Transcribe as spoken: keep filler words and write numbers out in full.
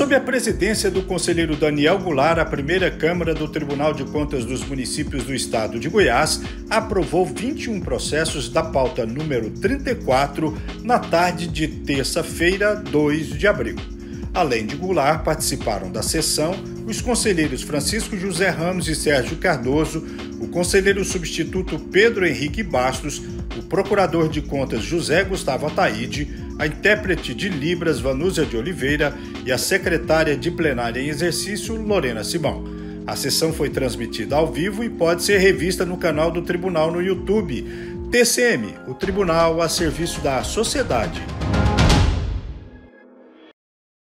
Sob a presidência do conselheiro Daniel Goulart, a primeira Câmara do Tribunal de Contas dos Municípios do Estado de Goiás aprovou vinte e um processos da pauta número trinta e quatro na tarde de terça-feira, dois de abril. Além de Goulart, participaram da sessão os conselheiros Francisco José Ramos e Sérgio Cardoso, o conselheiro substituto Pedro Henrique Bastos, o procurador de contas José Gustavo Ataíde, a intérprete de Libras Vanúzia de Oliveira e a secretária de plenária em exercício Lorena Simão. A sessão foi transmitida ao vivo e pode ser revista no canal do Tribunal no YouTube. T C M, o Tribunal a serviço da sociedade.